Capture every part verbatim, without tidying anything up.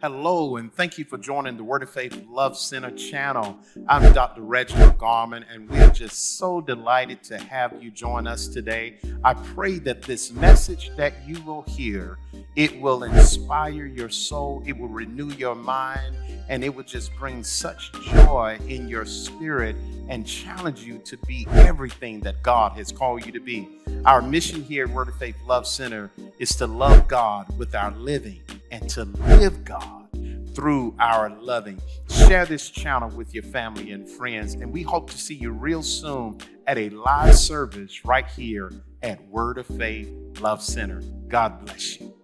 Hello, and thank you for joining the Word of Faith Love Center channel. I'm Doctor Reginald Garman, and we're just so delighted to have you join us today. I pray that this message that you will hear, it will inspire your soul, it will renew your mind, and it will just bring such joy in your spirit and challenge you to be everything that God has called you to be. Our mission here at Word of Faith Love Center is to love God with our living and to live God through our loving. Share this channel with your family and friends, and we hope to see you real soon at a live service right here at Word of Faith Love Center. God bless you.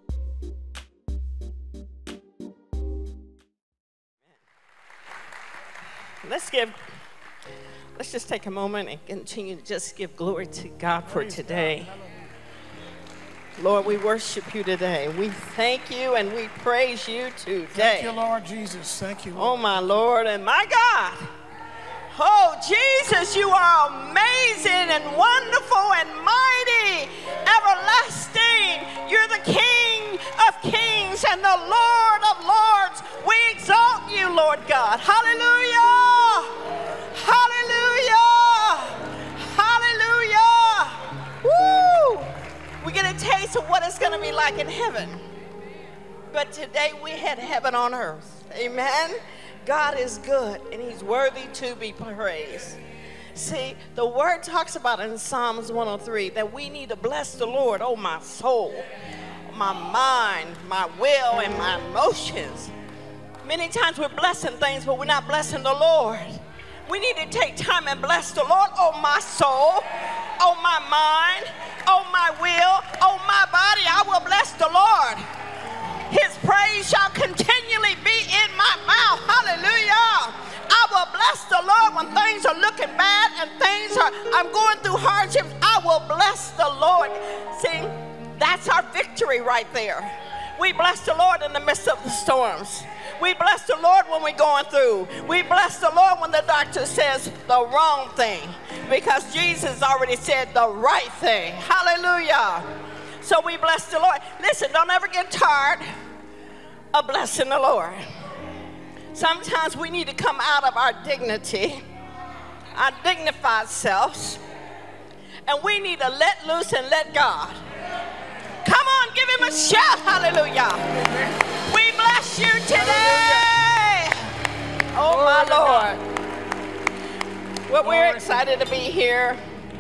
Let's give, let's just take a moment and continue to just give glory to God for today. Lord, we worship you today. We thank you and we praise you today. Thank you, Lord Jesus. Thank you, Lord. Oh, my Lord and my God. Oh, Jesus, you are amazing and wonderful and mighty, everlasting. You're the King of kings and the Lord of lords. We exalt you, Lord God. Hallelujah. Hallelujah. Hallelujah. Woo. We get a taste of what it's going to be like in heaven. But today we had heaven on earth. Amen. God is good and he's worthy to be praised. See, the word talks about in Psalms one oh three that we need to bless the Lord, oh my soul, my mind, my will, and my emotions. Many times we're blessing things, but we're not blessing the Lord. We need to take time and bless the Lord, oh my soul, oh my mind, oh my will, oh my body. I will bless the Lord. His praise shall continually be in my mouth. Hallelujah. I will bless the Lord when things are looking bad and things are, I'm going through hardships. I will bless the Lord. See, that's our victory right there. We bless the Lord in the midst of the storms. We bless the Lord when we're going through. We bless the Lord when the doctor says the wrong thing, because Jesus already said the right thing. Hallelujah. So we bless the Lord. Listen, don't ever get tired of blessing the Lord. Sometimes we need to come out of our dignity, our dignified selves, and we need to let loose and let God. Come on, give him a shout. Hallelujah. We bless you today. Oh, my Lord. Well, we're excited to be here.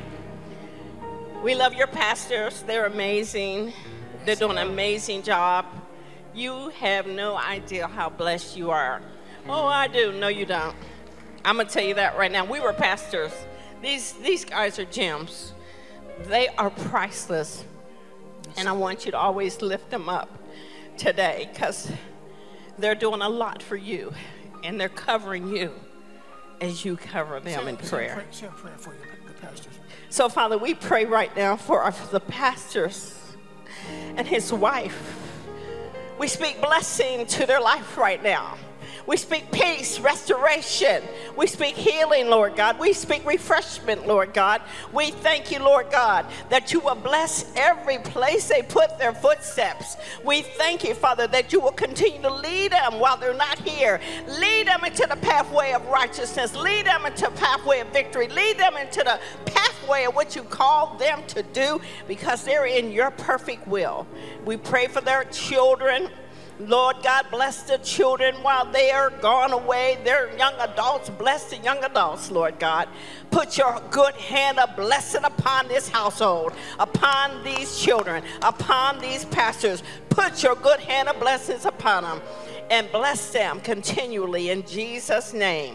We love your pastors. They're amazing. They're doing an amazing job. You have no idea how blessed you are. Oh, I do. No, you don't. I'm going to tell you that right now. We were pastors. These, these guys are gems. They are priceless. And I want you to always lift them up today, because they're doing a lot for you, and they're covering you as you cover them in prayer. Say a prayer for you, the pastors. So, Father, we pray right now for our, the pastors and his wife. We speak blessing to their life right now. We speak peace, restoration. We speak healing, Lord God. We speak refreshment, Lord God. We thank you, Lord God, that you will bless every place they put their footsteps. We thank you, Father, that you will continue to lead them while they're not here. Lead them into the pathway of righteousness. Lead them into the pathway of victory. Lead them into the pathway of what you called them to do, because they're in your perfect will. We pray for their children. Lord God, bless the children while they are gone away. They're young adults. Bless the young adults, Lord God. Put your good hand of blessing upon this household, upon these children, upon these pastors. Put your good hand of blessings upon them and bless them continually in Jesus' name.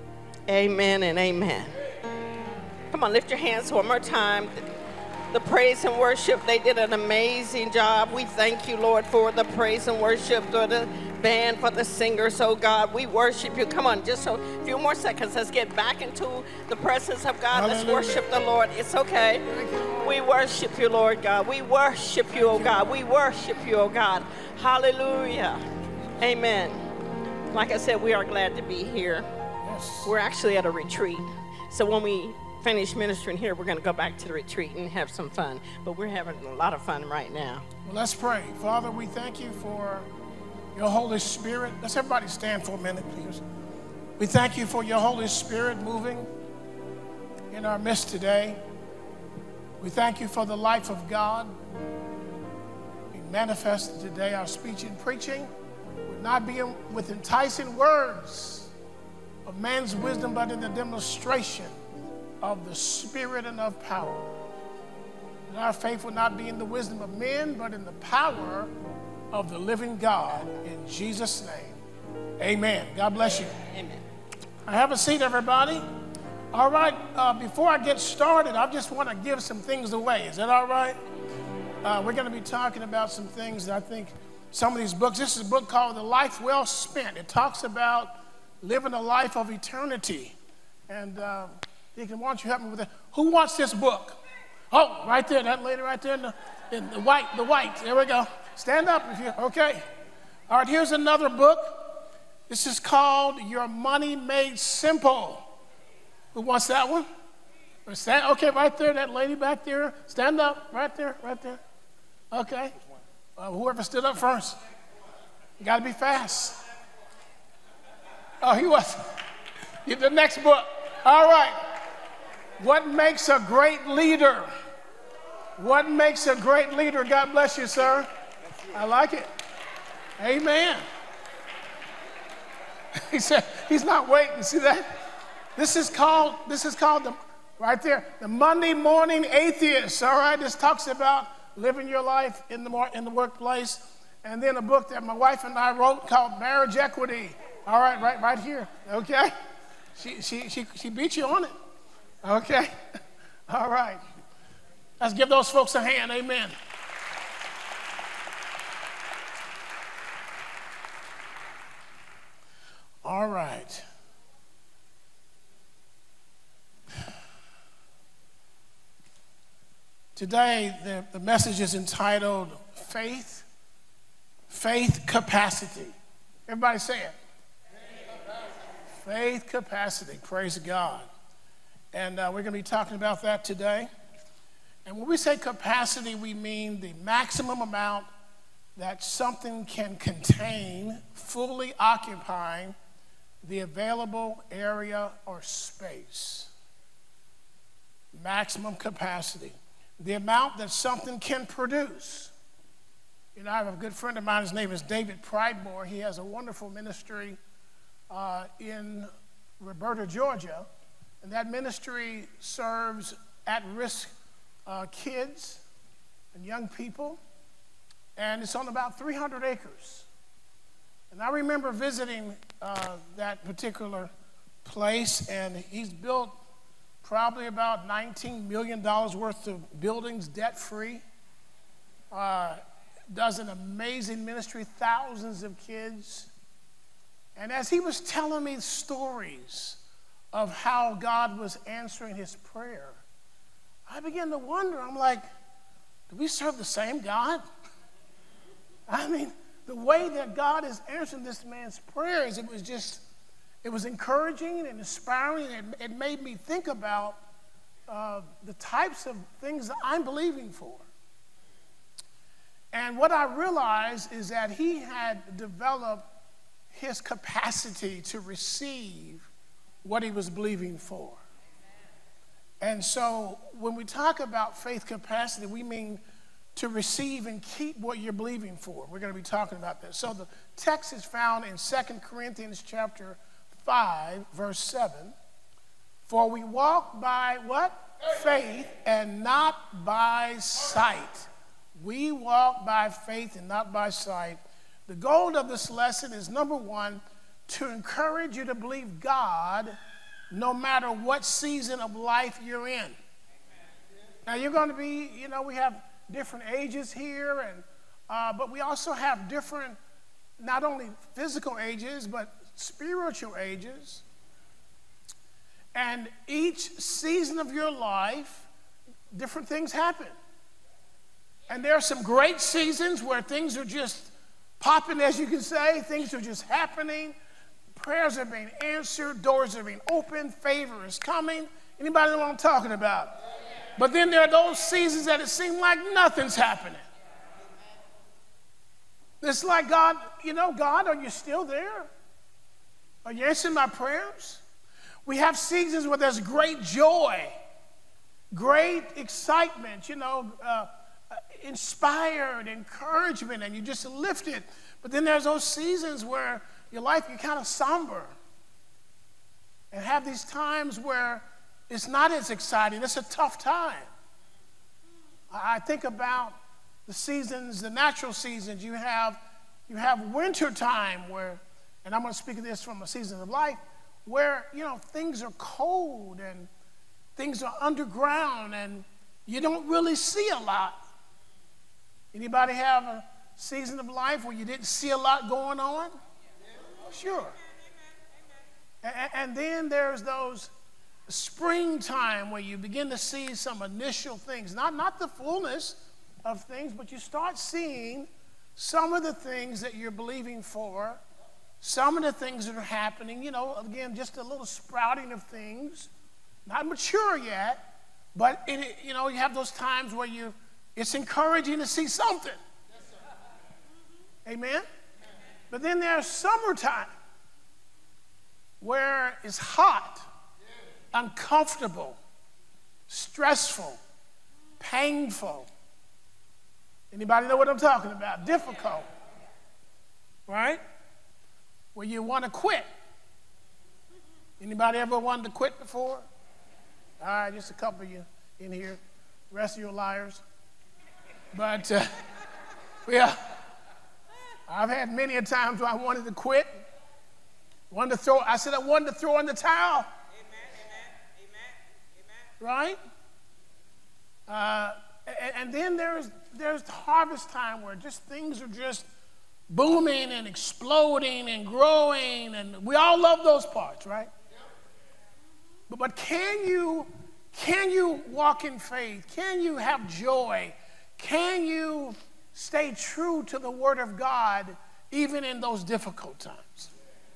Amen and amen. Come on, lift your hands one more time. The praise and worship, they did an amazing job. We thank you, Lord, for the praise and worship, for the band, for the singers, oh God. We worship you. Come on, just a few more seconds. Let's get back into the presence of God. Hallelujah. Let's worship the Lord. It's okay. We worship you, Lord God. We worship you, oh God. We worship you, oh God. Hallelujah. Amen. Like I said, we are glad to be here. Yes. We're actually at a retreat. So when we finish ministering here, we're going to go back to the retreat and have some fun. But we're having a lot of fun right now. Well, let's pray. Father, we thank you for your Holy Spirit. Let's everybody stand for a minute, please. We thank you for your Holy Spirit moving in our midst today. We thank you for the life of God being manifested today. Our speech and preaching would not be with enticing words of man's wisdom, but in the demonstration of the Spirit and of power. And our faith will not be in the wisdom of men, but in the power of the living God. In Jesus' name, amen. God bless you. Amen. Have a seat, everybody. All right, uh, before I get started, I just want to give some things away. Is that all right? Uh, we're going to be talking about some things that I think some of these books. This is a book called The Life Well Spent. It talks about living a life of eternity. And uh, Deacon, why don't you help me with that? Who wants this book? Oh, right there, that lady right there in the, in the white, the white. There we go. Stand up if you, okay. All right, here's another book. This is called Your Money Made Simple. Who wants that one? Stand, okay, right there, that lady back there. Stand up, right there, right there. Okay. Uh, whoever stood up first. You got to be fast. Oh, he was. Get the next book. All right. What makes a great leader? What makes a great leader? God bless you, sir. I like it. Amen. He said, he's not waiting. See that? This is called, this is called the, right there, the Monday Morning Atheist. All right, this talks about living your life in the, in the workplace. And then a book that my wife and I wrote called Marriage Equity. All right, right, right here. Okay, she, she, she, she beat you on it. Okay, all right. Let's give those folks a hand. Amen. All right. Today, the, the message is entitled Faith, Faith Capacity. Everybody say it. Faith capacity. Faith capacity. Praise God. And uh, we're going to be talking about that today. And when we say capacity, we mean the maximum amount that something can contain, fully occupying the available area or space. Maximum capacity. The amount that something can produce. You know, I have a good friend of mine, his name is David Pridemore. He has a wonderful ministry uh, in Roberta, Georgia. And that ministry serves at-risk uh, kids and young people. And it's on about three hundred acres. And I remember visiting uh, that particular place, and he's built probably about nineteen million dollars worth of buildings debt-free. Uh, does an amazing ministry, thousands of kids. And as he was telling me stories of how God was answering his prayer, I began to wonder, I'm like, do we serve the same God? I mean, the way that God is answering this man's prayers, it was just, it was encouraging and inspiring. And it, it made me think about uh, the types of things that I'm believing for. And what I realized is that he had developed his capacity to receive what he was believing for. And so when we talk about faith capacity, we mean to receive and keep what you're believing for. We're going to be talking about that. So the text is found in Second Corinthians chapter five, verse seven. For we walk by what? Faith and not by sight. We walk by faith and not by sight. The goal of this lesson is, number one, to encourage you to believe God no matter what season of life you're in. Now, you're going to be, you know, we have different ages here, and uh, but we also have different, not only physical ages, but spiritual ages. And each season of your life, different things happen. And there are some great seasons where things are just popping, as you can say. Things are just happening. Prayers are being answered. Doors are being opened. Favor is coming. Anybody know what I'm talking about? But then there are those seasons that it seems like nothing's happening. It's like, God, you know, God, are you still there? Are you answering my prayers? We have seasons where there's great joy, great excitement, you know, uh, inspired, encouragement, and you just lifted. But then there's those seasons where your life, you're kind of somber and have these times where it's not as exciting. It's a tough time. I think about the seasons, the natural seasons. You have, you have winter time where, and I'm going to speak of this from a season of life, where, you know, things are cold and things are underground and you don't really see a lot. Anybody have a season of life where you didn't see a lot going on? Sure. And, and then there's those springtime where you begin to see some initial things, not, not the fullness of things, but you start seeing some of the things that you're believing for, some of the things that are happening, you know, again, just a little sprouting of things, not mature yet, but, it, you know, you have those times where you, it's encouraging to see something. Yes, sir. Amen? Amen? But then there's summertime where it's hot, uncomfortable, stressful, painful. Anybody know what I'm talking about? Difficult, right? Where you want to quit. Anybody ever wanted to quit before? All right, just a couple of you in here. The rest of you are liars. But, uh, yeah, I've had many a times where I wanted to quit. Wanted to throw, I said I wanted to throw in the towel. Right? Uh, and, and then there's, there's harvest time where just things are just booming and exploding and growing, and we all love those parts, right? But, but can you, can you walk in faith? Can you have joy? Can you stay true to the Word of God even in those difficult times?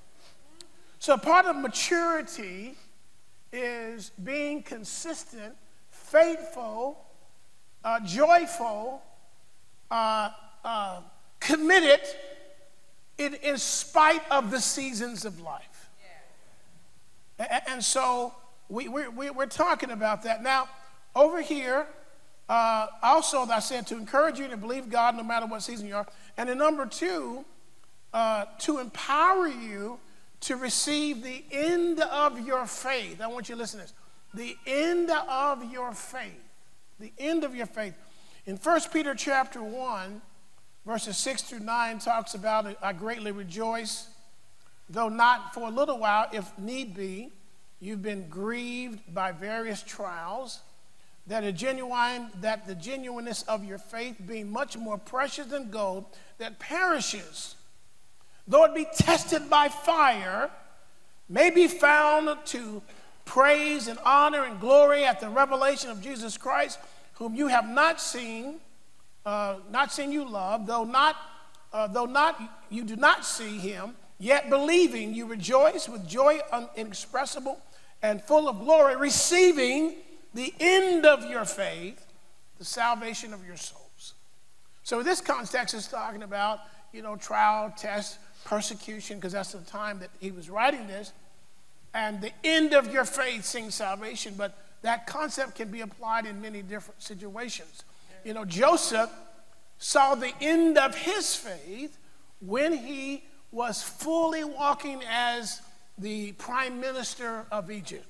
So part of maturity is being consistent, faithful, uh, joyful, uh, uh, committed in, in spite of the seasons of life. Yeah. And, and so we, we, we, we're talking about that. Now, over here, uh, also, I said to encourage you to believe God no matter what season you are. And then number two, uh, to empower you to receive the end of your faith. I want you to listen to this. The end of your faith. The end of your faith. In First Peter chapter one, verses six through nine talks about, I greatly rejoice, though not for a little while, if need be, you've been grieved by various trials, that a genuine, that the genuineness of your faith, being much more precious than gold, that perishes, though it be tested by fire, may be found to praise and honor and glory at the revelation of Jesus Christ, whom you have not seen, uh, not seen you love, though not, uh, though not you do not see him, yet believing you rejoice with joy inexpressible and full of glory, receiving the end of your faith, the salvation of your souls. So this context is talking about, you know, trial, test, persecution, because that's the time that he was writing this, and the end of your faith sings salvation, but that concept can be applied in many different situations. You know, Joseph saw the end of his faith when he was fully walking as the prime minister of Egypt.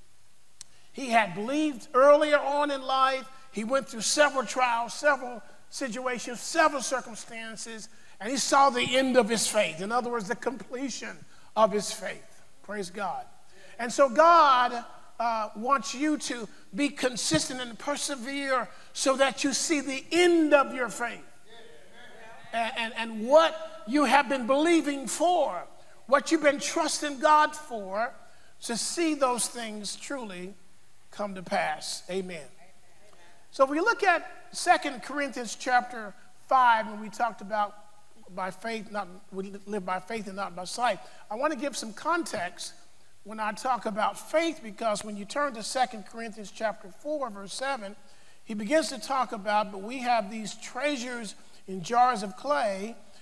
He had believed earlier on in life. He went through several trials, several situations, several circumstances, and he saw the end of his faith. In other words, the completion of his faith. Praise God. And so God uh, wants you to be consistent and persevere so that you see the end of your faith. And, and, and what you have been believing for, what you've been trusting God for, to see those things truly come to pass. Amen. So if we look at Second Corinthians chapter five, when we talked about by faith, not we live by faith and not by sight, I want to give some context when I talk about faith, because when you turn to Second Corinthians chapter four, verse seven, he begins to talk about, but we have these treasures in jars of clay,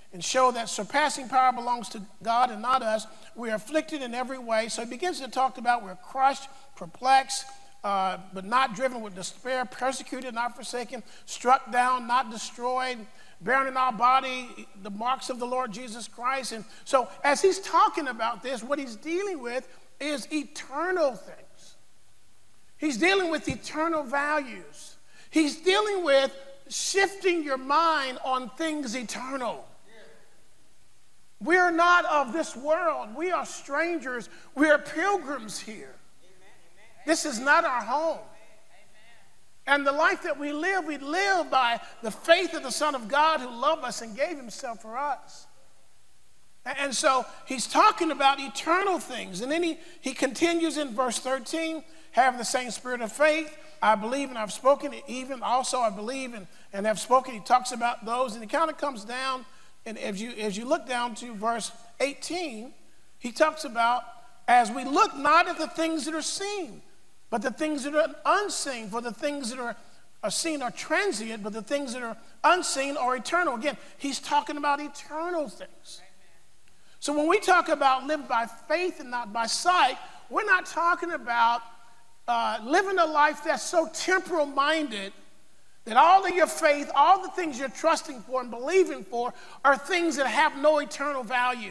and show that surpassing power belongs to God and not us. We are afflicted in every way. So he begins to talk about we're crushed, perplexed, uh, but not driven with despair, persecuted, not forsaken, struck down, not destroyed, bearing in our body the marks of the Lord Jesus Christ. And so as he's talking about this, what he's dealing with is eternal things. He's dealing with eternal values. He's dealing with shifting your mind on things eternal. We are not of this world. We are strangers. We are pilgrims here. This is not our home. And the life that we live, we live by the faith of the Son of God who loved us and gave himself for us. And so he's talking about eternal things. And then he, he continues in verse thirteen, having the same spirit of faith. I believe and I've spoken, even also I believe and, and have spoken. He talks about those, and he kind of comes down, and as you, as you look down to verse eighteen, he talks about, as we look not at the things that are seen, but the things that are unseen. For the things that are, are seen are transient, but the things that are unseen are eternal. Again, he's talking about eternal things. So when we talk about live by faith and not by sight, we're not talking about uh, living a life that's so temporal-minded that all of your faith, all the things you're trusting for and believing for are things that have no eternal value.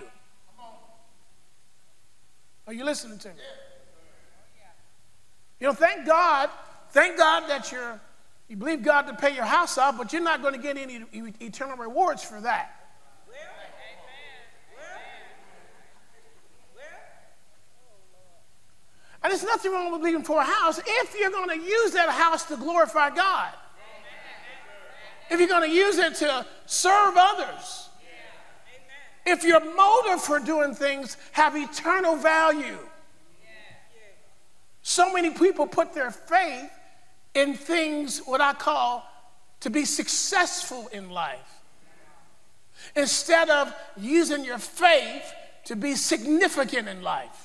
Are you listening to me? You know, thank God, thank God that you're, you believe God to pay your house off, but you're not going to get any eternal rewards for that. And there's nothing wrong with believing for a house if you're going to use that house to glorify God. If you're going to use it to serve others. If your motive for doing things have eternal value. So many people put their faith in things, what I call, to be successful in life, instead of using your faith to be significant in life.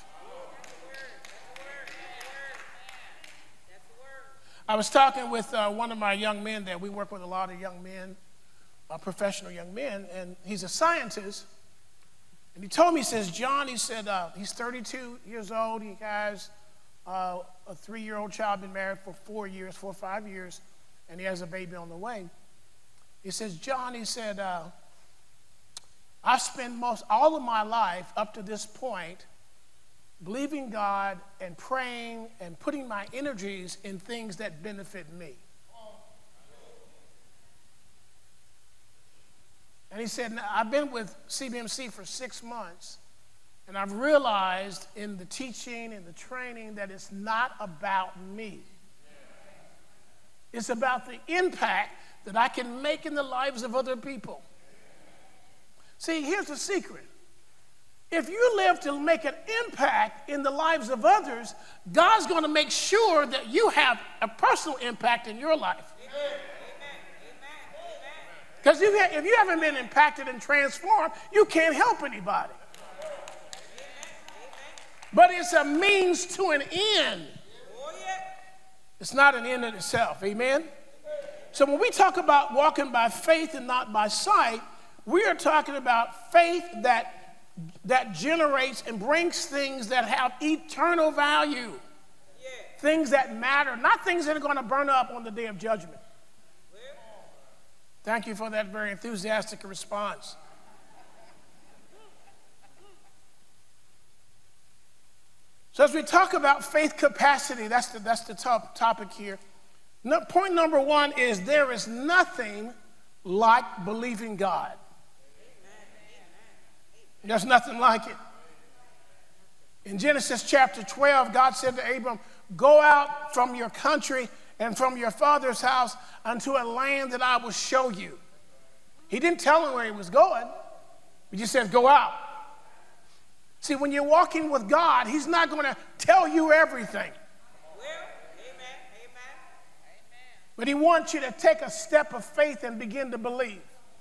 I was talking with uh, one of my young men there. We work with a lot of young men, uh, professional young men, and he's a scientist. And he told me, he says, John, he said, uh, he's thirty-two years old. He has uh, a three-year-old child, been married for four years, four or five years, and he has a baby on the way. He says, John, he said, uh, I've spent most all of my life up to this point believing God and praying and putting my energies in things that benefit me. And he said, I've been with C B M C for six months, and I've realized in the teaching and the training that it's not about me. It's about the impact that I can make in the lives of other people. See, here's the secret. If you live to make an impact in the lives of others, God's going to make sure that you have a personal impact in your life. Because if you haven't been impacted and transformed, you can't help anybody. But it's a means to an end. It's not an end in itself. Amen? So when we talk about walking by faith and not by sight, we are talking about faith that that generates and brings things that have eternal value. Yeah. Things that matter, not things that are going to burn up on the day of judgment. Well. Thank you for that very enthusiastic response. So as we talk about faith capacity, that's the, that's the top topic here. No, point number one is there is nothing like believing God. There's nothing like it. In Genesis chapter twelve, God said to Abram, go out from your country and from your father's house unto a land that I will show you. He didn't tell him where he was going. He just said, go out. See, when you're walking with God, he's not going to tell you everything. Well, amen, amen. But he wants you to take a step of faith and begin to believe.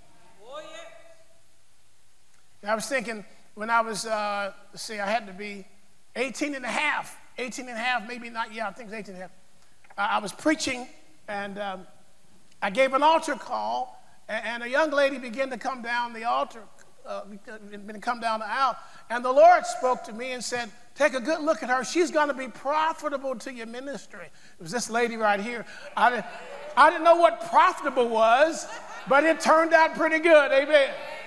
I was thinking when I was, uh, let's see, I had to be eighteen and a half, eighteen and a half, maybe not, yeah, I think it's eighteen and a half. Uh, I was preaching, and um, I gave an altar call, and, and a young lady began to come down the altar uh, been come down the aisle, and the Lord spoke to me and said, take a good look at her. She's going to be profitable to your ministry. It was this lady right here. I didn't, I didn't know what profitable was, but it turned out pretty good. Amen.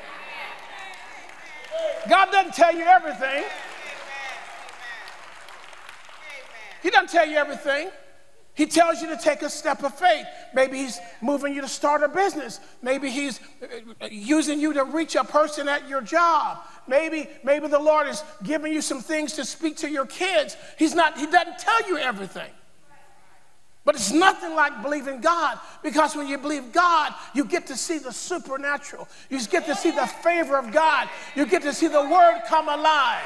God doesn't tell you everything. He doesn't tell you everything. He tells you to take a step of faith. Maybe he's moving you to start a business. Maybe he's using you to reach a person at your job. Maybe, maybe the Lord is giving you some things to speak to your kids. He's not, he doesn't tell you everything. But it's nothing like believing God, because when you believe God, you get to see the supernatural. You get to see the favor of God. You get to see the word come alive.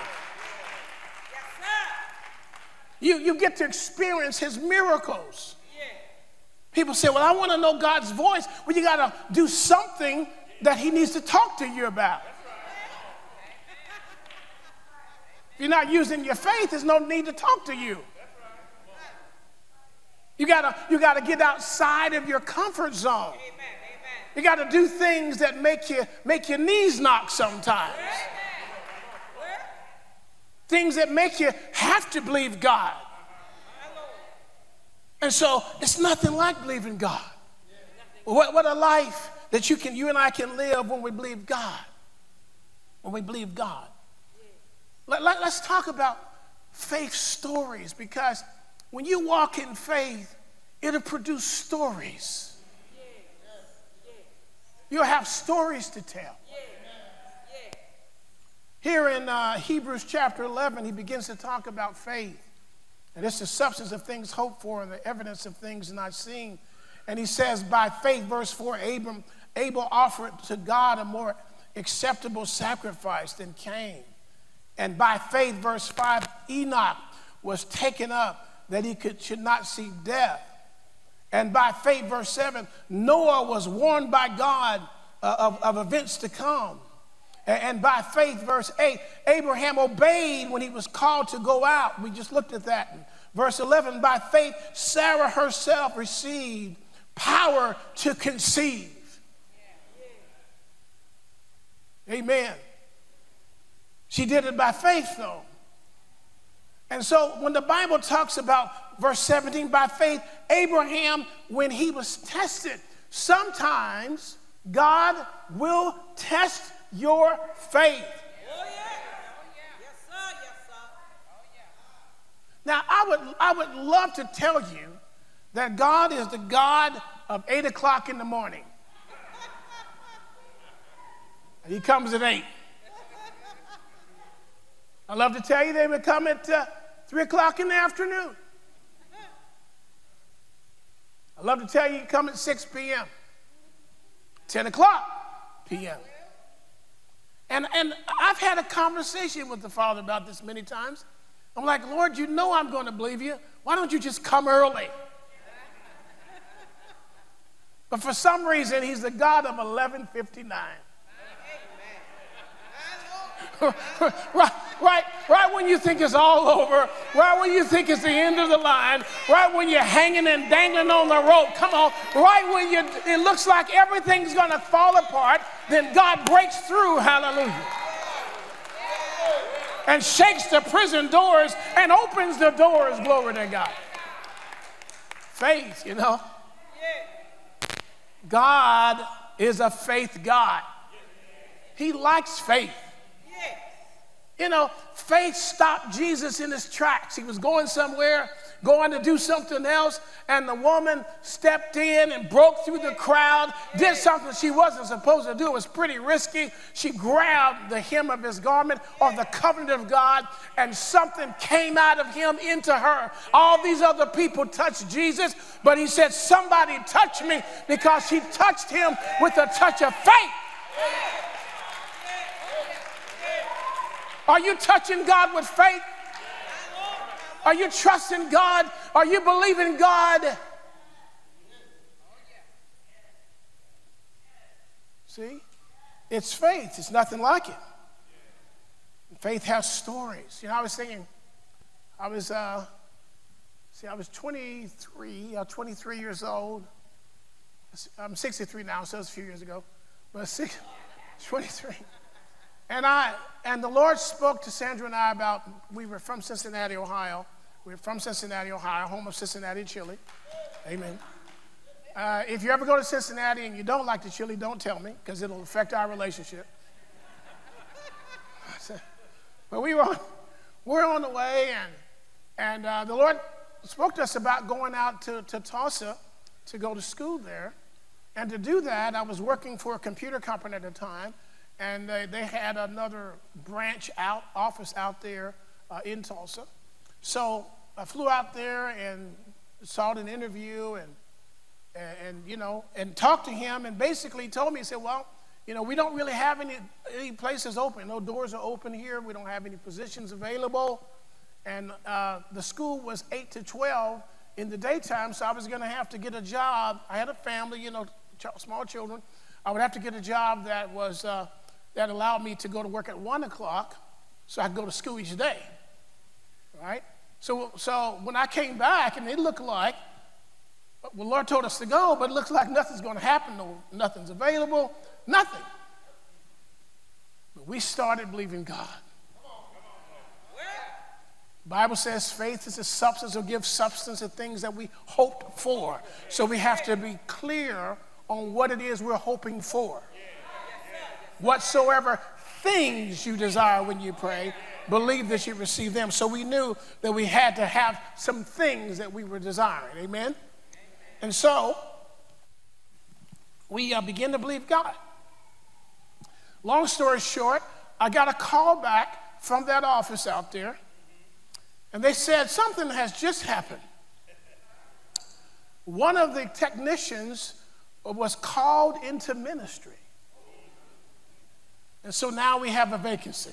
You, you get to experience his miracles. People say, well, I want to know God's voice. Well, you got to do something that he needs to talk to you about. If you're not using your faith, there's no need to talk to you. You gotta, you gotta get outside of your comfort zone. You gotta do things that make you make your knees knock sometimes. Things that make you have to believe God. And so it's nothing like believing God. What, what a life that you can, you and I can live when we believe God. When we believe God. Let, let, let's talk about faith stories, because when you walk in faith, it'll produce stories. You'll have stories to tell. Here in uh, Hebrews chapter eleven, he begins to talk about faith. And it's the substance of things hoped for and the evidence of things not seen. And he says, by faith, verse four, Abram, Abel offered to God a more acceptable sacrifice than Cain. And by faith, verse five, Enoch was taken up that he could, should not see death. And by faith, verse seven, Noah was warned by God uh, of, of events to come. And, and by faith, verse eight, Abraham obeyed when he was called to go out. We just looked at that. And verse eleven, by faith, Sarah herself received power to conceive. Amen. She did it by faith, though. And so when the Bible talks about verse seventeen, by faith, Abraham, when he was tested, sometimes God will test your faith. Oh, yeah. Yes, sir. Yes, sir. Oh, yeah. Now, I would, I would love to tell you that God is the God of eight o'clock in the morning. He comes at eight. I love to tell you they would come at uh, three o'clock in the afternoon. I love to tell you he come at six p.m., ten o'clock p.m. And, and I've had a conversation with the Father about this many times. I'm like, Lord, you know I'm going to believe you. Why don't you just come early? But for some reason, he's the God of eleven fifty-nine. right, right, right when you think it's all over, right when you think it's the end of the line, right when you're hanging and dangling on the rope, come on, right when you, it looks like everything's going to fall apart, then God breaks through, hallelujah, and shakes the prison doors and opens the doors, glory to God. Faith, you know. God is a faith God. He likes faith. You know, faith stopped Jesus in his tracks. He was going somewhere, going to do something else, and the woman stepped in and broke through the crowd, did something she wasn't supposed to do. It was pretty risky. She grabbed the hem of his garment, or the covenant of God, and something came out of him into her. All these other people touched Jesus, but he said, somebody touch me, because she touched him with a touch of faith. Are you touching God with faith? Are you trusting God? Are you believing God? See? It's faith. It's nothing like it. Faith has stories. You know, I was thinking, I was, uh, see, I was twenty-three, uh, twenty-three years old. I'm sixty-three now, so it was a few years ago. But six, twenty-three. And I and the Lord spoke to Sandra and I about, we were from Cincinnati, Ohio. We were from Cincinnati, Ohio, home of Cincinnati chili. Amen. Uh, if you ever go to Cincinnati and you don't like the chili, don't tell me, because it'll affect our relationship. But we were on, we were on the way, and, and uh, the Lord spoke to us about going out to, to Tulsa to go to school there. And to do that, I was working for a computer company at the time, and they, they had another branch out, office out there uh, in Tulsa. So I flew out there and sought an interview and, and, and, you know, and talked to him, and basically told me, he said, well, you know, we don't really have any, any places open. No doors are open here. We don't have any positions available. And uh, the school was eight to twelve in the daytime, so I was going to have to get a job. I had a family, you know, ch small children. I would have to get a job that was uh, that allowed me to go to work at one o'clock, so I could go to school each day, right? So, so when I came back, and it looked like, well, the Lord told us to go, but it looks like nothing's going to happen. No, nothing's available, nothing. But we started believing God. The Bible says faith is the substance, or gives substance to things that we hoped for. So we have to be clear on what it is we're hoping for. Whatsoever things you desire when you pray, believe that you receive them. So we knew that we had to have some things that we were desiring. Amen? And so we uh, began to believe God. Long story short, I got a call back from that office out there. And they said, something has just happened. One of the technicians was called into ministry. And so now we have a vacancy.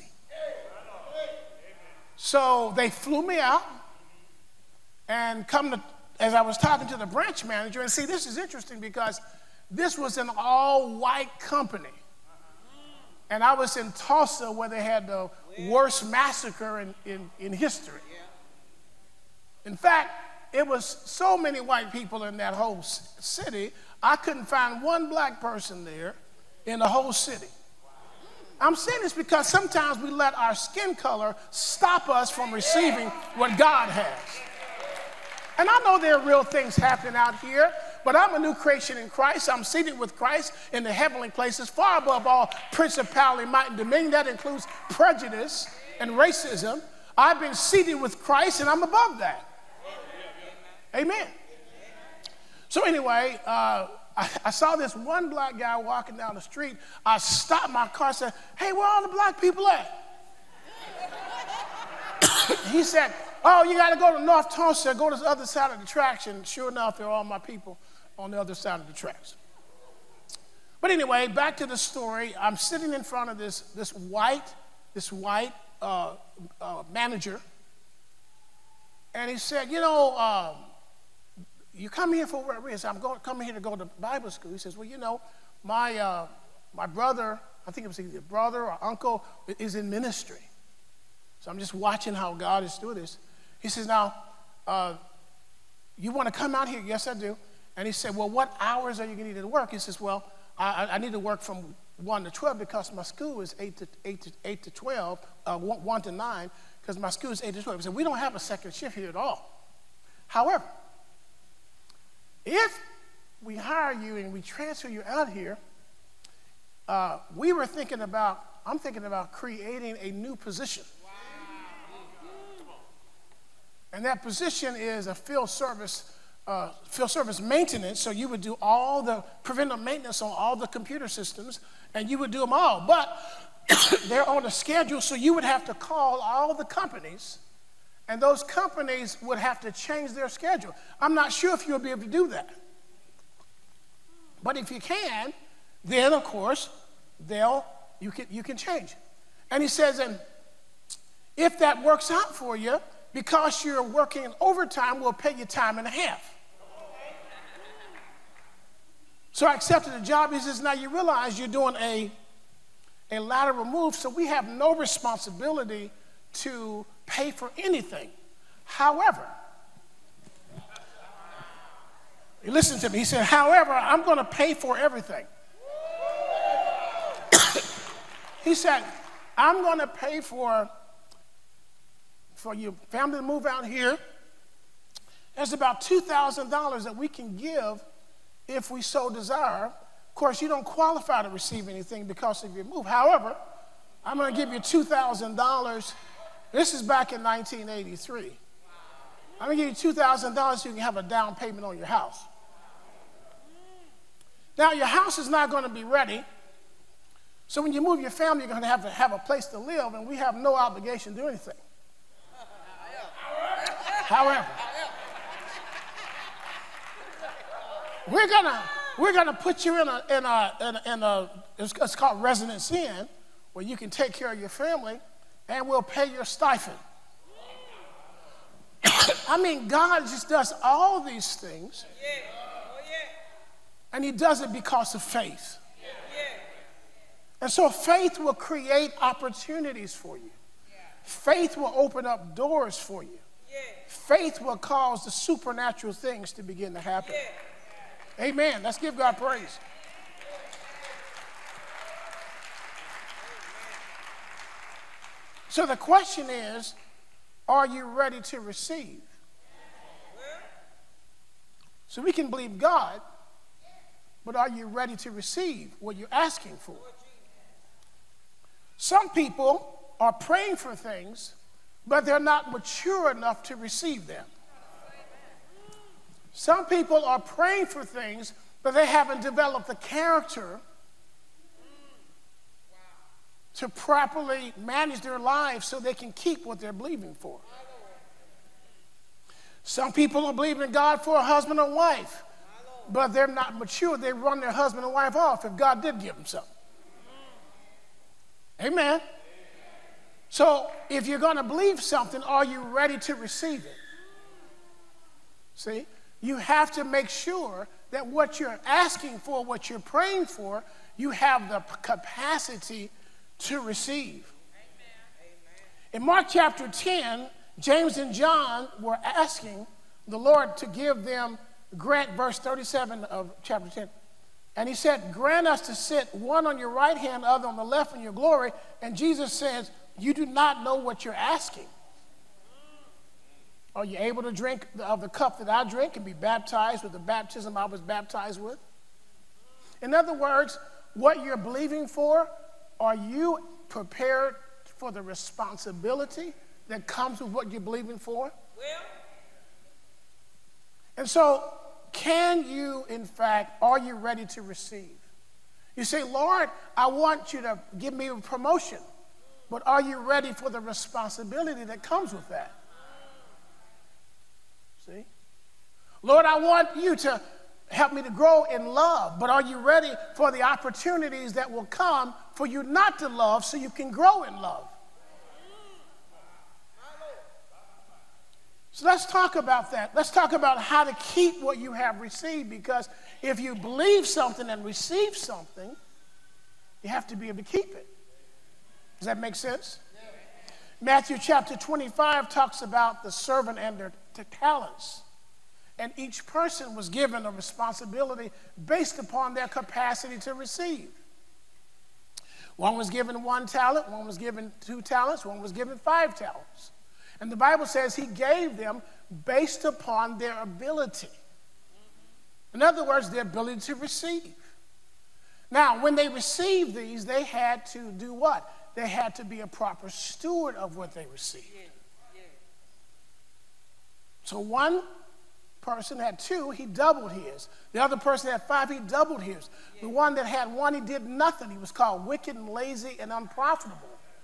So they flew me out, and come to, as I was talking to the branch manager, and see, this is interesting because this was an all-white company. And I was in Tulsa, where they had the worst massacre in, in, in history. In fact, it was so many white people in that whole city, I couldn't find one black person there in the whole city. I'm saying this because sometimes we let our skin color stop us from receiving what God has. And I know there are real things happening out here, but I'm a new creation in Christ. I'm seated with Christ in the heavenly places, far above all principality, might, and dominion. That includes prejudice and racism. I've been seated with Christ, and I'm above that. Amen. So anyway, uh, I, I saw this one black guy walking down the street. I stopped my car and said, hey, where all the black people at? He said, oh, you got to go to North Tulsa, go to the other side of the tracks. And sure enough, there are all my people on the other side of the tracks. But anyway, back to the story. I'm sitting in front of this, this white, this white uh, uh, manager. And he said, you know, um, you come here for what reason? I'm going, coming here to go to Bible school. He says, well, you know, my, uh, my brother, I think it was either brother or uncle, is in ministry. So I'm just watching how God is doing this. He says, now, uh, you want to come out here? Yes, I do. And he said, well, what hours are you going to need to work? He says, well, I, I need to work from one to twelve because my school is eight to, eight to, eight to twelve, uh, one to nine, because my school is eight to twelve. He said, we don't have a second shift here at all. However, if we hire you and we transfer you out here, uh, we were thinking about, I'm thinking about creating a new position. Wow. And that position is a field service, uh, field service maintenance. So you would do all the preventive maintenance on all the computer systems, and you would do them all. But they're on a schedule, so you would have to call all the companies, and those companies would have to change their schedule. I'm not sure if you'll be able to do that. But if you can, then, of course, they'll, you can, you can change it. And he says, and if that works out for you, because you're working overtime, we'll pay you time and a half. So I accepted the job. He says, now you realize you're doing a, a lateral move, so we have no responsibility to pay for anything. However, listen to me. He said, however, I'm going to pay for everything. He said, I'm going to pay for, for your family to move out here. There's about two thousand dollars that we can give if we so desire. Of course, you don't qualify to receive anything because of your move. However, I'm going to give you two thousand dollars. This is back in nineteen eighty-three. I'm going to give you two thousand dollars so you can have a down payment on your house. Now, your house is not going to be ready. So when you move your family, you're going to have to have a place to live, and we have no obligation to do anything. However, we're going to we're going to put you in a, in a, in a, in a it's, it's called Residence Inn, where you can take care of your family, and we'll pay your stipend. I mean, God just does all these things, and he does it because of faith. And so faith will create opportunities for you. Faith will open up doors for you. Faith will cause the supernatural things to begin to happen. Amen. Let's give God praise. So the question is, are you ready to receive? So we can believe God, but are you ready to receive what you're asking for? Some people are praying for things, but they're not mature enough to receive them. Some people are praying for things, but they haven't developed the character to properly manage their lives so they can keep what they're believing for. Some people are believing God for a husband or wife, but they're not mature. They run their husband and wife off if God did give them something. Amen. So if you're going to believe something, are you ready to receive it? See, you have to make sure that what you're asking for, what you're praying for, you have the capacity to receive. In Mark chapter ten, James and John were asking the Lord to give them, grant verse thirty-seven of chapter ten. And he said, grant us to sit one on your right hand, other on the left in your glory. And Jesus says, you do not know what you're asking. Are you able to drink of the cup that I drink and be baptized with the baptism I was baptized with? In other words, what you're believing for, are you prepared for the responsibility that comes with what you're believing for? Well. And so, can you, in fact, are you ready to receive? You say, Lord, I want you to give me a promotion, but are you ready for the responsibility that comes with that? See? Lord, I want you to help me to grow in love, but are you ready for the opportunities that will come for you not to love so you can grow in love? So let's talk about that. Let's talk about how to keep what you have received, because if you believe something and receive something, you have to be able to keep it. Does that make sense? Matthew chapter twenty-five talks about the servant and their, their talents. And each person was given a responsibility based upon their capacity to receive. One was given one talent, one was given two talents, one was given five talents. And the Bible says he gave them based upon their ability. In other words, their ability to receive. Now, when they received these, they had to do what? They had to be a proper steward of what they received. So one person had two, he doubled his. The other person had five, he doubled his. The one that had one, he did nothing. He was called wicked and lazy and unprofitable.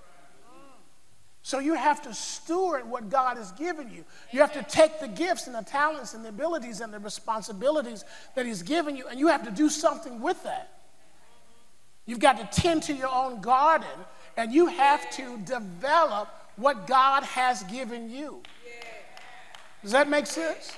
So you have to steward what God has given you. You have to take the gifts and the talents and the abilities and the responsibilities that he's given you, and you have to do something with that. You've got to tend to your own garden, and you have to develop what God has given you. Does that make sense?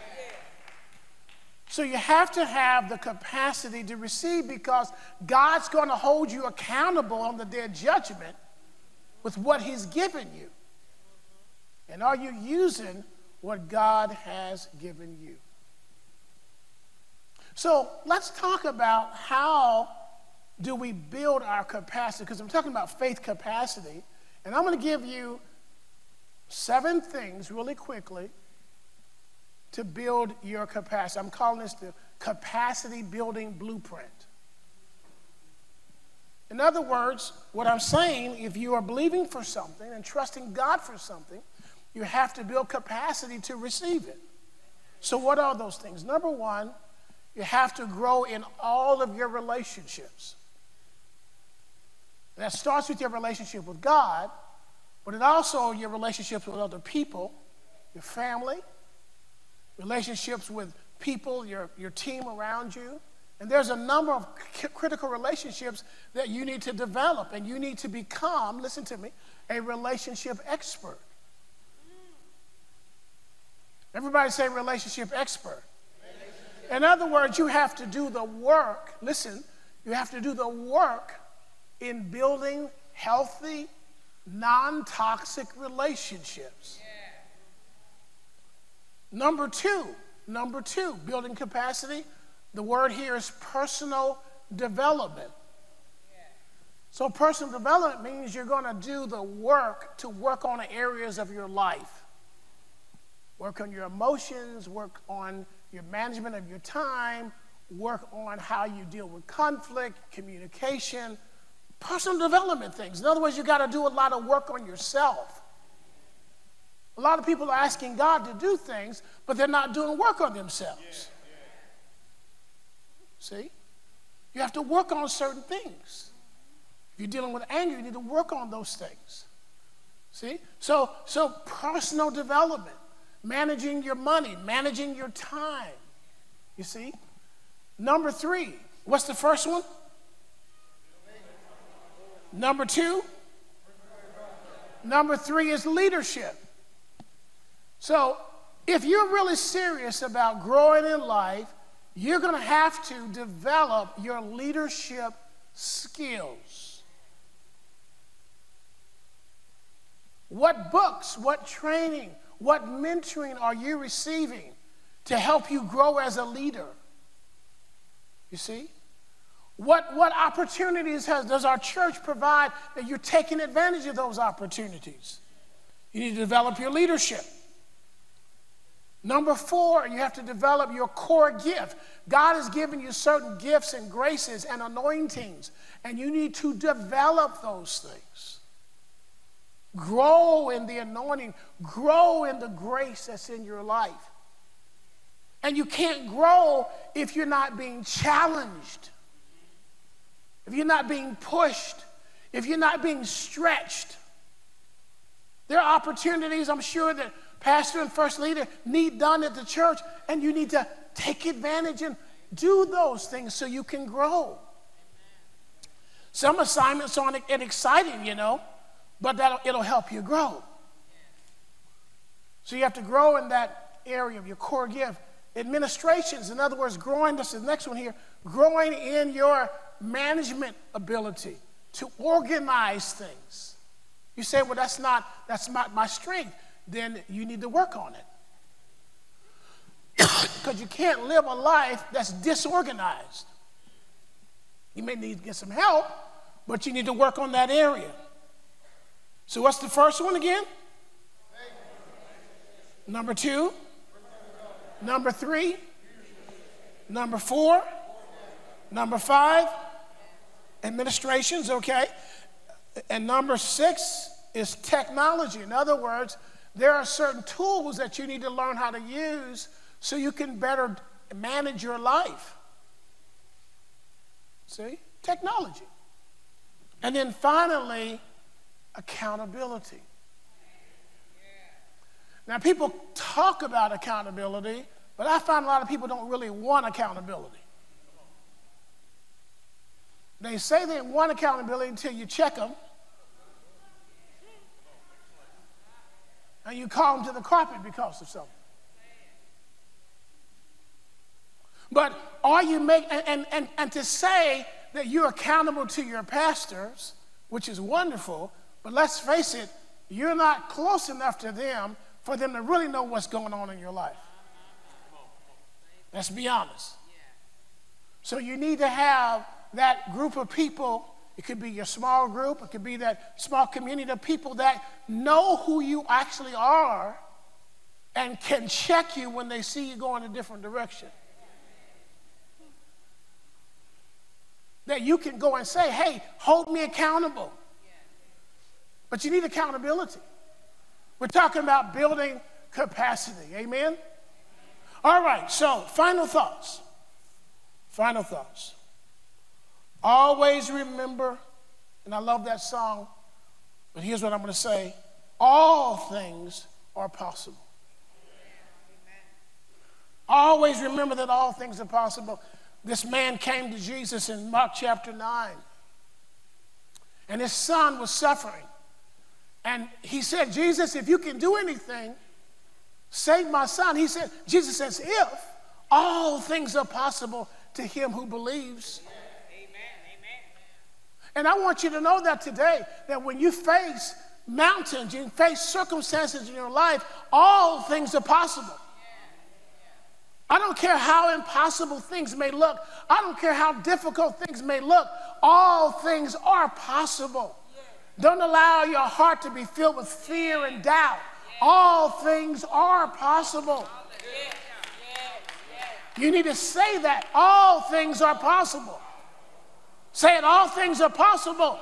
So you have to have the capacity to receive, because God's going to hold you accountable on the day of judgment with what he's given you. And are you using what God has given you? So let's talk about how do we build our capacity? Because I'm talking about faith capacity, and I'm going to give you seven things really quickly to build your capacity. I'm calling this the capacity building blueprint. In other words, what I'm saying, if you are believing for something and trusting God for something, you have to build capacity to receive it. So what are those things? Number one, you have to grow in all of your relationships. That starts with your relationship with God, but it also your relationships with other people, your family, relationships with people, your, your team around you. And there's a number of c- critical relationships that you need to develop, and you need to become, listen to me, a relationship expert. Everybody say relationship expert. Relationship. In other words, you have to do the work, listen, you have to do the work in building healthy, non-toxic relationships. Yeah. Number two, number two, building capacity. The word here is personal development. Yeah. So personal development means you're going to do the work to work on the areas of your life. Work on your emotions, work on your management of your time, work on how you deal with conflict, communication, personal development things. In other words, you got to do a lot of work on yourself. A lot of people are asking God to do things, but they're not doing work on themselves. Yeah, yeah. See? You have to work on certain things. If you're dealing with anger, you need to work on those things. See? So, so personal development, managing your money, managing your time. You see? Number three, what's the first one? Number two? Number three is leadership. So if you're really serious about growing in life, you're going to have to develop your leadership skills. What books, what training, what mentoring are you receiving to help you grow as a leader? You see? What, what opportunities has, does our church provide that you're taking advantage of those opportunities? You need to develop your leadership. Number four, you have to develop your core gift. God has given you certain gifts and graces and anointings, and you need to develop those things. Grow in the anointing, grow in the grace that's in your life. And you can't grow if you're not being challenged, if you're not being pushed, if you're not being stretched. There are opportunities, I'm sure, that pastor and first leader need done at the church, and you need to take advantage and do those things so you can grow. Some assignments aren't exciting, you know, but that'll, it'll help you grow. So you have to grow in that area of your core gift. Administrations, in other words, growing, this is the next one here, growing in your management ability to organize things. You say, well, that's not, that's not my strength. Then you need to work on it. Because you can't live a life that's disorganized. You may need to get some help, but you need to work on that area. So what's the first one again? Number two. Number three. Number four. Number five. Administrations, okay. And number six is technology. In other words, there are certain tools that you need to learn how to use so you can better manage your life. See? Technology. And then finally, accountability. Now, people talk about accountability, but I find a lot of people don't really want accountability. They say they want accountability until you check them, and you call them to the carpet because of something. But are you make and, and, and, and to say that you're accountable to your pastors, which is wonderful, but let's face it, you're not close enough to them for them to really know what's going on in your life. Let's be honest. So you need to have that group of people. It could be your small group. It could be that small community of people that know who you actually are and can check you when they see you go in a different direction. That you can go and say, hey, hold me accountable. But you need accountability. We're talking about building capacity. Amen? All right, so final thoughts. Final thoughts. Always remember, and I love that song, but here's what I'm going to say. All things are possible. Always remember that all things are possible. This man came to Jesus in Mark chapter nine, and his son was suffering. And he said, Jesus, if you can do anything, save my son. He said, Jesus says, if all things are possible to him who believes. And I want you to know that today, that when you face mountains, you face circumstances in your life, all things are possible. I don't care how impossible things may look. I don't care how difficult things may look. All things are possible. Don't allow your heart to be filled with fear and doubt. All things are possible. You need to say that. All things are possible. Say it, all things are possible.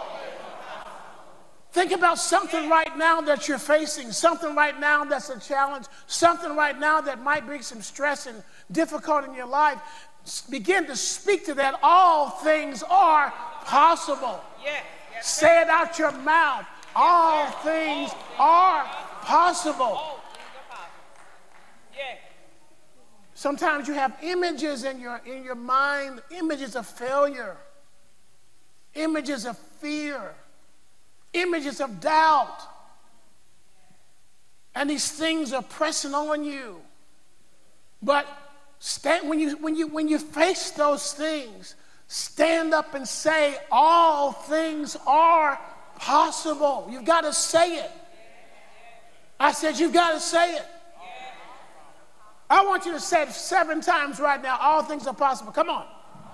Think about something right now that you're facing, something right now that's a challenge, something right now that might bring some stress and difficult in your life. Begin to speak to that. All things are possible. Yes. Yes. Say it out your mouth. All yes. things are possible. Yes. Sometimes you have images in your, in your mind, images of failure, images of fear, images of doubt. And these things are pressing on you. But stand, when, you, when, you, when you face those things, stand up and say, all things are possible. You've got to say it. I said, you've got to say it. I want you to say it seven times right now. All things are possible. Come on.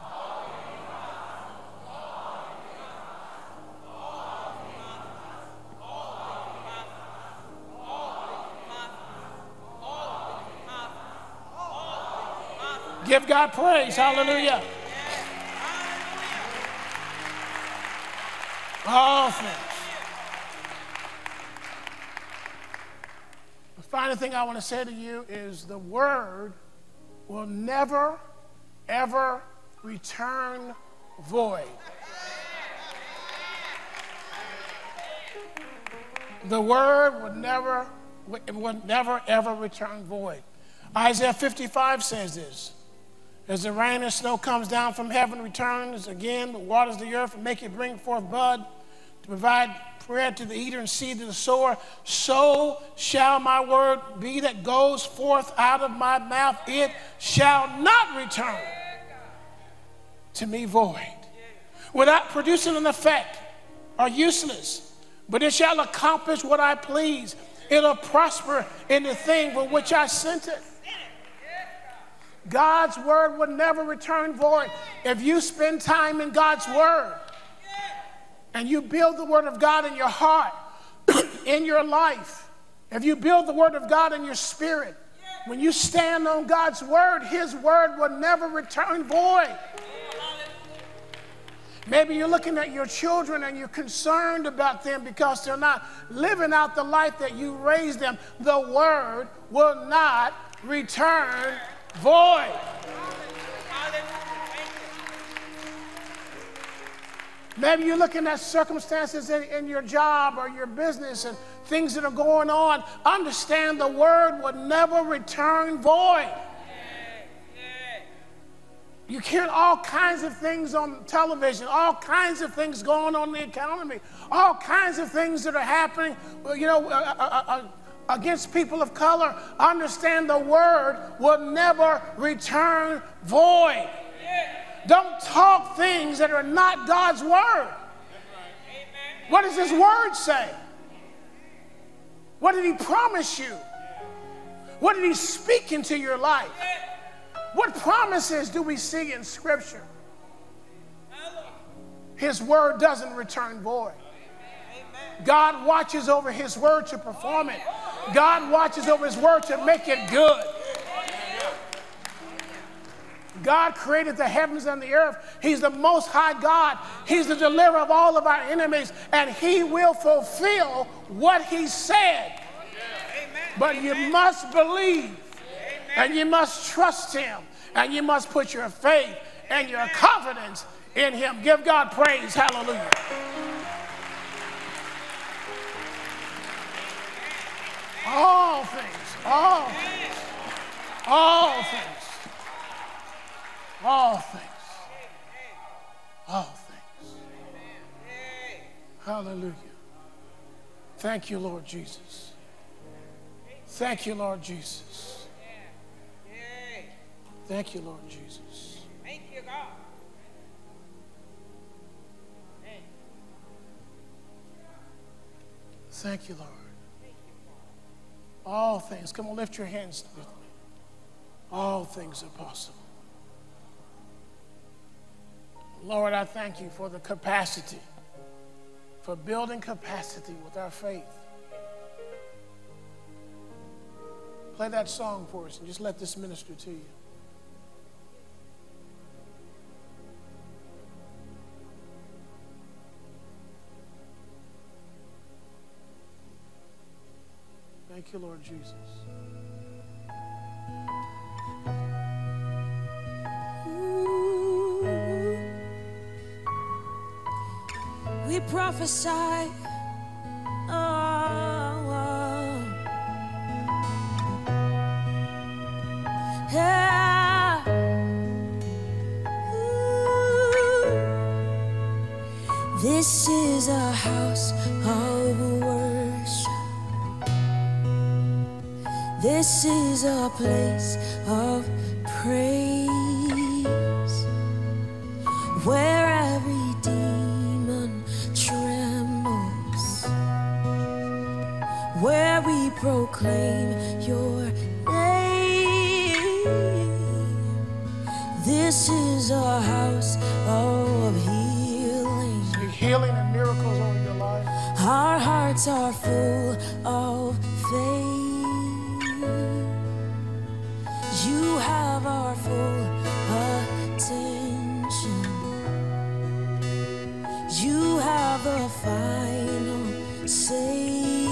Give God praise. Hallelujah. All things. The final thing I want to say to you is the word will never, ever return void. The word will never, will never, ever return void. Isaiah fifty-five says this. As the rain and snow comes down from heaven, returns again, but waters the earth and make it bring forth bud, to provide bread to the eater and seed to the sower, so shall my word be that goes forth out of my mouth. It shall not return to me void, without producing an effect, or useless, but it shall accomplish what I please. It'll prosper in the thing for which I sent it. God's word will never return void. If you spend time in God's word and you build the word of God in your heart, in your life, if you build the word of God in your spirit, when you stand on God's word, his word will never return void. Maybe you're looking at your children and you're concerned about them because they're not living out the life that you raised them. The word will not return void. Maybe you're looking at circumstances in, in your job or your business and things that are going on. Understand the word will never return void. You hear all kinds of things on television, all kinds of things going on in the economy, all kinds of things that are happening, you know, uh, uh, uh, against people of color. Understand the word will never return void. Don't talk things that are not God's word. What does his word say? What did he promise you? What did he speak into your life? What promises do we see in Scripture? His word doesn't return void. God watches over his word to perform it. God watches over his word to make it good. God created the heavens and the earth. He's the most high God. He's the deliverer of all of our enemies, and he will fulfill what he said. But you must believe, and you must trust him, and you must put your faith and your confidence in him. Give God praise. Hallelujah. All things, all things, all things, all things, all things. Hallelujah. Thank you, Lord Jesus. Thank you, Lord Jesus. Thank you, Lord Jesus. Thank you, God. Thank you, Lord. All things. Come on, lift your hands with me. All things are possible. Lord, I thank you for the capacity, for building capacity with our faith. Play that song for us and just let this minister to you. Thank you, Lord Jesus. We prophesy. Oh, oh. Yeah. Ooh. This is a house of worship. This is a place of praise, where every demon trembles, where we proclaim your name. This is a house of healing. Speak healing and miracles over your life. Our hearts are full of faith. You have our full attention. You have the final say.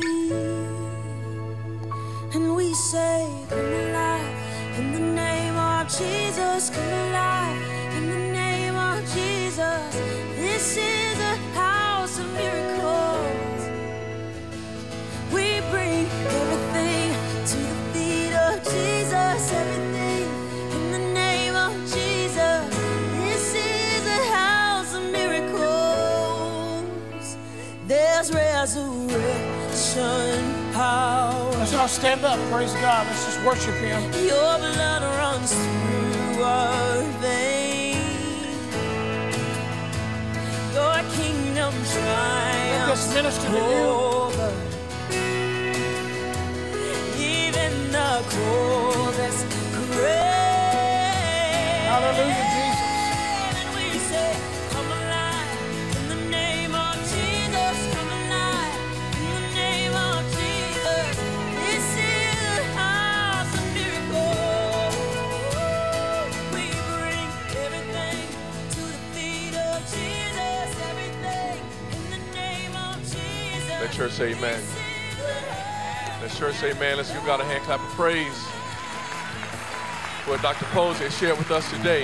And we say, come alive in the name of Jesus. Come alive in the name of Jesus. This is a house of miracles. We bring everything to the feet of Jesus. Everything in the name of Jesus. This is a house of miracles. There's resurrection power. Let's all stand up. Praise God. Let's just worship him. Your blood runs through our veins. Your kingdom triumphs Let this minister to you. over even the coldest grave. Hallelujah, Jesus. And we say, come alive in the name of Jesus. Come alive in the name of Jesus. This is a house of miracles. We bring everything to the feet of Jesus. Everything in the name of Jesus. Let church say amen. Let church say amen. Let's give God a hand clap of praise for what Doctor Posey has shared with us today.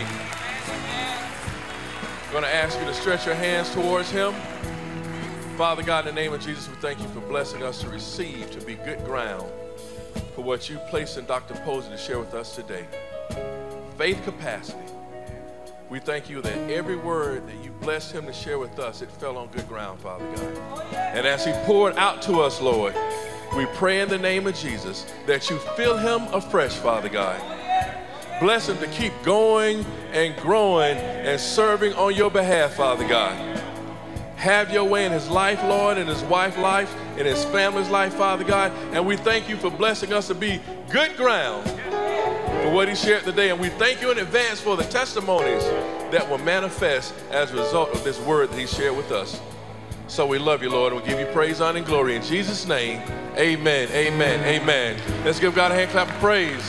I'm going to ask you to stretch your hands towards him. Father God, in the name of Jesus, we thank you for blessing us to receive, to be good ground for what you placed in Doctor Posey to share with us today. Faith capacity. We thank you that every word that you blessed him to share with us, it fell on good ground, Father God. And as he poured out to us, Lord, we pray in the name of Jesus that you fill him afresh, Father God. Bless him to keep going and growing and serving on your behalf, Father God. Have your way in his life, Lord, in his wife's life, in his family's life, Father God. And we thank you for blessing us to be good ground for what he shared today. And we thank you in advance for the testimonies that will manifest as a result of this word that he shared with us. So we love you, Lord, and we give you praise, honor, and glory. In Jesus' name, amen, amen, amen. Let's give God a hand clap of praise.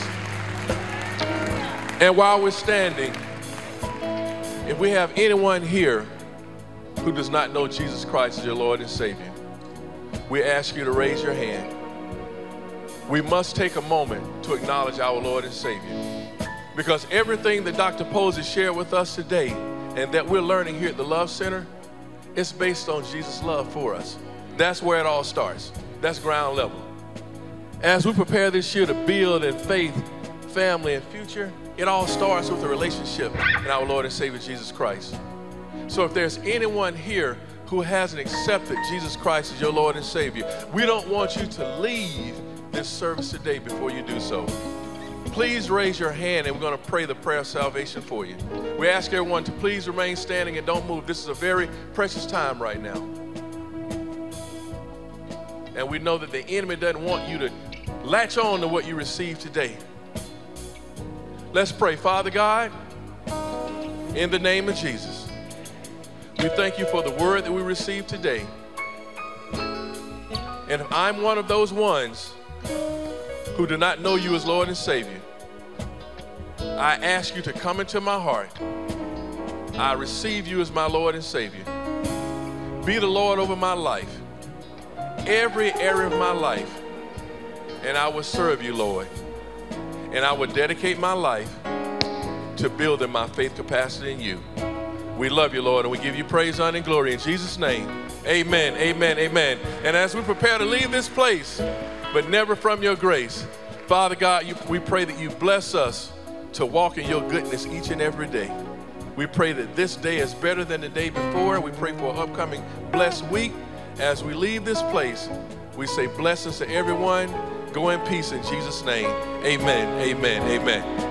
And while we're standing, if we have anyone here who does not know Jesus Christ as your Lord and Savior, we ask you to raise your hand. We must take a moment to acknowledge our Lord and Savior, because everything that Doctor Posey shared with us today and that we're learning here at the Love Center, it's based on Jesus' love for us. That's where it all starts. That's ground level. As we prepare this year to build in faith, family, and future, it all starts with a relationship in our Lord and Savior, Jesus Christ. So if there's anyone here who hasn't accepted Jesus Christ as your Lord and Savior, we don't want you to leave this service today before you do so. Please raise your hand and we're going to pray the prayer of salvation for you. We ask everyone to please remain standing and don't move. This is a very precious time right now. And we know that the enemy doesn't want you to latch on to what you received today. Let's pray. Father God, in the name of Jesus, we thank you for the word that we received today. And if I'm one of those ones who do not know you as Lord and Savior, I ask you to come into my heart. I receive you as my Lord and Savior. Be the Lord over my life, every area of my life, and I will serve you, Lord. And I will dedicate my life to building my faith capacity in you. We love you, Lord, and we give you praise, honor, and glory in Jesus' name. Amen, amen, amen. And as we prepare to leave this place, but never from your grace, Father God, you, we pray that you bless us to walk in your goodness each and every day. We pray that this day is better than the day before. We pray for an upcoming blessed week. As we leave this place, we say blessings to everyone. Go in peace in Jesus' name. Amen, amen, amen.